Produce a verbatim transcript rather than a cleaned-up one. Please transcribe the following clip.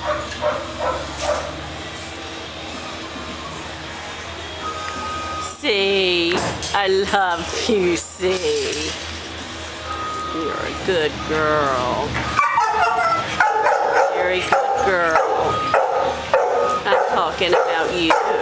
See, I love you, see. You're a good girl. Very good girl. I'm talking about you.